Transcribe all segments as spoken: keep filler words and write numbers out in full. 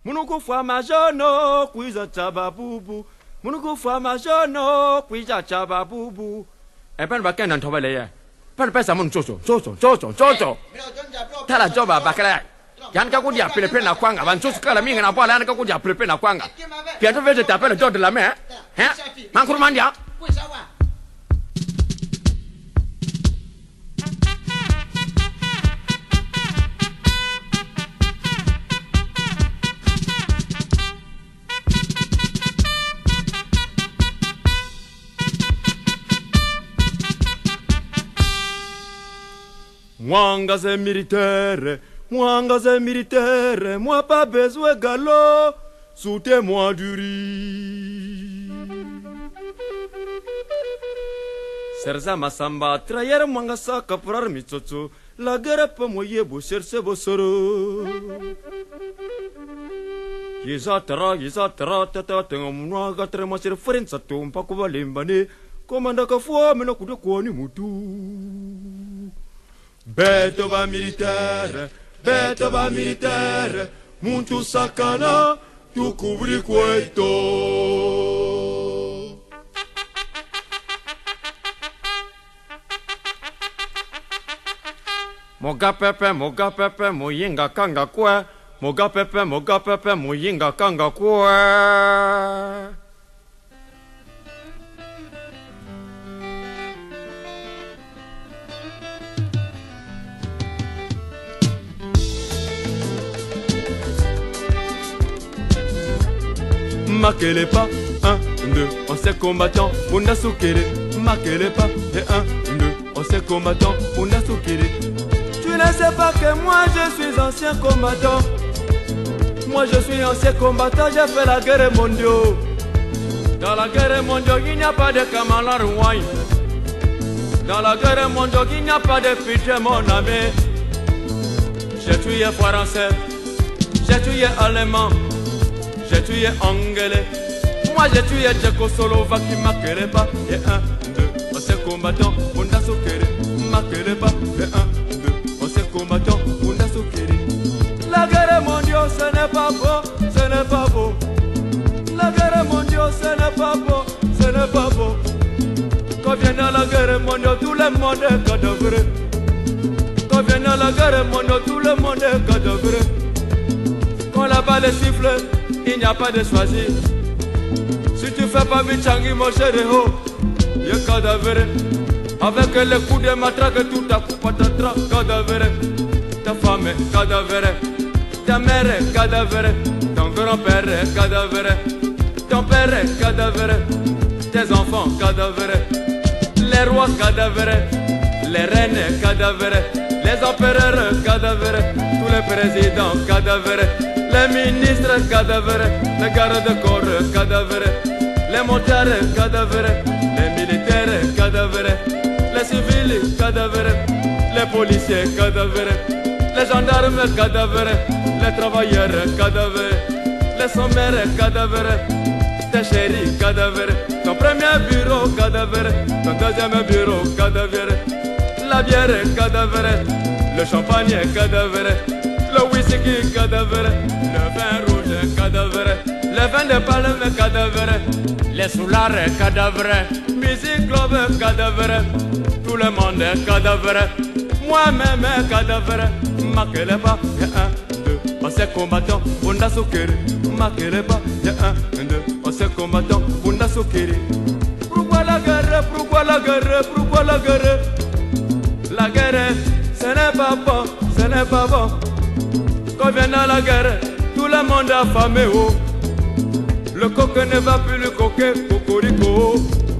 Munuku fama jono kuiza chaba bubu. Munuku fama jono kuiza chaba bubu. Eh ben baken nan toba leye. Ben pesa mun chocho chocho chocho chocho. Tala joba bakala. Yan ka kudia pepe na kwanga ban chocho kala minga na pala yan ka kudia pepe na kwanga. Bientôt je t'appelle le jour de la main. Hein? Mankuru mandia. Mwanga c'est militaire, Mwanga c'est militaire, moi pas besoin de galop, soutez-moi du riz. Serza masamba, trayer Mwanga sa kaprar mitsotso, la guerre peut moyer beau chercher beau soro. Yizatra, yizatra, tata, tengo Mwanga trema sur frenza tum, pa kuba limbane, komanda ka fwa mena kude kwani mutu. Beto va militaire, beto va militaire, muntu sakana, tu cubri cueto. Moga pepe, moga pepe, moyinga kanga kwe, moga pepe, moga pepe, moyinga kanga kwe. Marquez les pas, un, deux, on s'est combattant, on a soukéré. Marquez les pas, et un, deux, on s'est combattant, on a soukéré. Tu ne sais pas que moi je suis ancien combattant. Moi je suis ancien combattant, j'ai fait la guerre mondiale. Dans la guerre mondiale, il n'y a pas de Kamala Rouaille. Dans la guerre mondiale, il n'y a pas de pitié, mon ami. J'ai tué français, j'ai tué allemand. J'ai tué anglais, moi j'ai tué tchécoslovaque, marquez pas, et un, deux, on s'est combattant, on a soukéré, marquez pas, et un, deux, on s'est combattant, on a soukéré. La guerre mondiale, ce n'est pas beau, ce n'est pas beau. La guerre mondiale, ce n'est pas beau, ce n'est pas beau. Quand vient la guerre mondiale, tout le monde est cadavre. Quand vient la guerre mondiale, tout le monde est cadavre. Quand la balle siffle, il n'y a pas de choisir. Si tu fais pas Michangi, mon chéri, oh, il y a cadavre. Avec les coups de matraque, tout à coup, patatra, cadavre. Ta femme est cadavre, ta mère est cadavre, ton grand-père est cadavre, ton père est cadavre, tes enfants cadavre, les rois cadavres, les reines cadavres, les empereurs cadavres, tous les présidents cadavres. Les ministres cadavres, les gardes-corps cadavres, les motards cadavres, les militaires cadavres, les civils cadavres, les policiers cadavres, les gendarmes cadavres, les travailleurs cadavres, les sommaires cadavres, tes chéris cadavres, ton premier bureau cadavre, ton deuxième bureau cadavre, la bière cadavre, le champagne cadavre, le whisky cadavre, le vin rouge cadavre, le vin de palme cadavre, les soulards cadavre, musique club cadavre, tout le monde est cadavre, moi-même cadavre, marquez les pas, y'a un, deux, on s'est combattant, on a soukéré, marquez les pas, y'a un, deux, on s'est combattant, on a soukéré. Pourquoi la guerre, pourquoi la guerre, pourquoi la guerre? La guerre, ce n'est pas bon, ce n'est pas bon. Quand vient la guerre, tout le monde a affamé, oh. Le coq ne va plus le coquer, cocorico.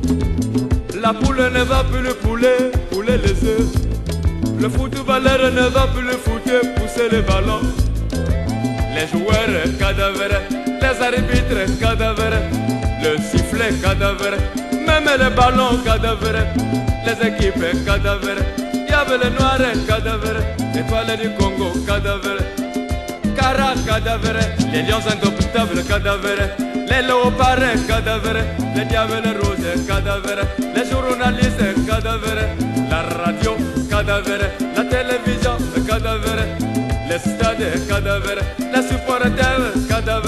La poule ne va plus le poulet, poulet les œufs. Le footballeur ne va plus le foutre, pousser les ballons. Les joueurs cadavres, les arbitres cadavres, le sifflet cadavre, même les ballons cadavres, les équipes cadavres. Il y avait les noirs cadavres, les étoiles du Congo cadavres. Cara cadavre, les lions indomptables cadavres, les léopards cadavres, les diables roses cadavres, les journalistes cadavres, la radio cadavre, la télévision cadavre, les stades cadavres, les supporters cadavres.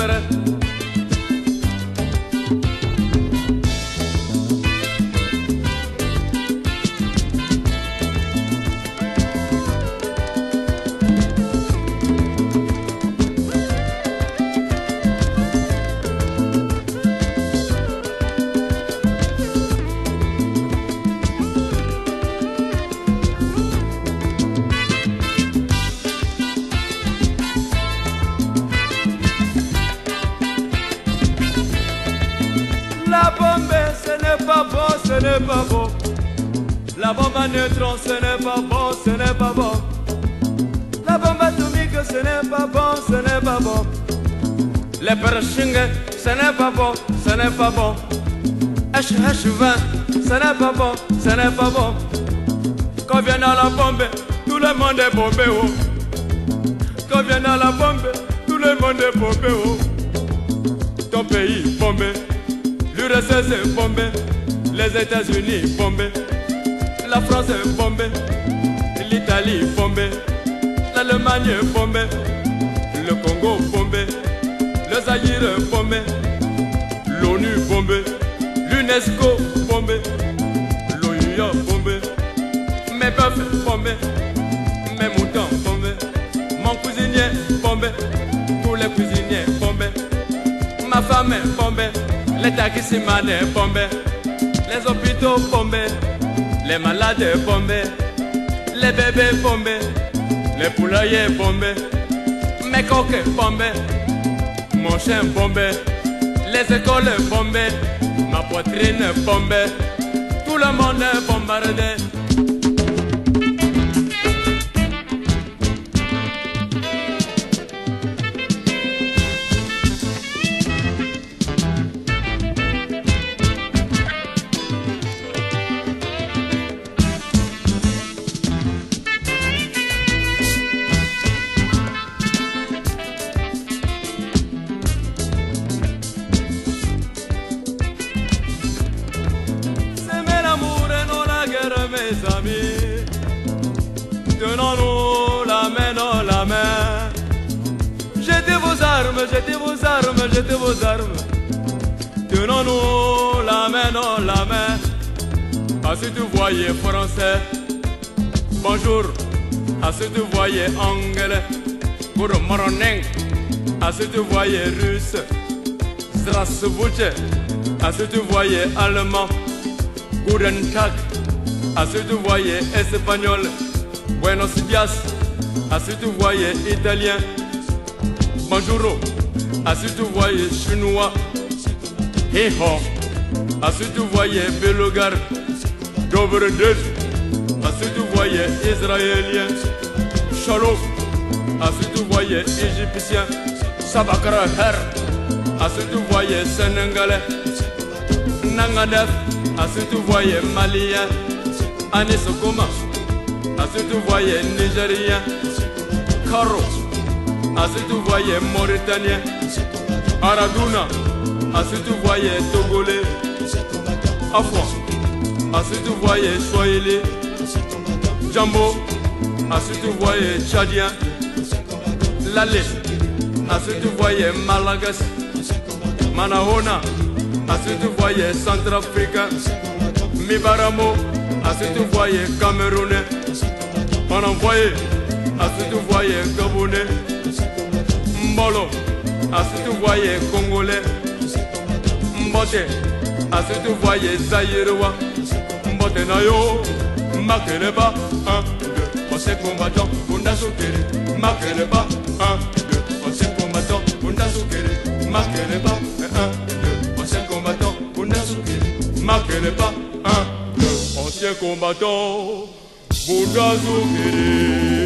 n'est pas bon. La bombe à neutrons, ce n'est pas bon, ce n'est pas bon. La bombe atomique, ce n'est pas bon, ce n'est pas bon. Les parachutes, ce n'est pas bon, ce n'est pas bon. H H vingt, ce n'est pas bon, ce n'est pas bon. Quand vient dans la bombe, tout le monde est bombé, oh. Quand vient dans la bombe, tout le monde est bombé, oh. Ton pays bombé, l'U R S S est bombé, les États-Unis bombés, la France est bombée, l'Italie bombée, l'Allemagne bombée, le Congo bombé, le Zaïre bombé, l'ONU bombé, l'UNESCO bombé, l'O U A bombé, mes bœufs bombés, mes moutons bombés, mon cuisinier bombé, tous les cuisiniers bombés, ma femme est bombée, les taximans est bombé, les hôpitaux bombés, les malades bombés, les bébés bombés, les poulaillers bombés, mes coques bombés, mon chien bombé, les écoles bombées, ma poitrine bombée, tout le monde est bombardé. Mes amis, tenons-nous la main dans la main. Jetez vos armes, jetez vos armes, jetez vos armes. Tenons-nous la main dans la main. Ah, si tu voyais français, bonjour. Ah, si tu voyais anglais, good morning. Ah, si tu voyais russe, здравствуйте. Ah, si tu voyais allemand, guten Tag. Ah, si tu voyais espagnol, buenos dias. Ah, si tu voyais italien, bonjour. Ah, si tu voyais chinois, hi-ho. Ah, si tu voyais belgar, dobre deux. Ah, si tu voyais israélien, shalom. Ah, si tu voyais égyptien, sabakra her. Ah, si tu voyais sénégalais, nangadef. Ah, si tu voyais malien, Anis Okuma. Ah, si tu voyais nigérien, Karo. Ah, si tu voyais mauritanien, Araduna. Ah, si tu voyais togolais, Afwa. Ah, si tu voyais swahili, Jambo. Ah, si tu voyais tchadien, Lale. Ah, si tu voyais malagas, Manahona. Ah, si tu voyais centrafricain, Mibaramo. Ah, si tu voyais Camerounais, on envoyait. Ah, si tu voyais Gabonais, Mbolo. Ah, si tu voyais Congolais, Mbote. Ah, si tu voyais Zaïrois, Mbote Nayo, Makeleba. Un, deux, on s'est combattant, on a soukéré. Makeleba. Un, deux, on s'est combattant, on a soukéré. Makeleba. Un, deux, on s'est combattant, on a soukéré. Makeleba. Un, ancien combattant, Bouddha Zoukiri.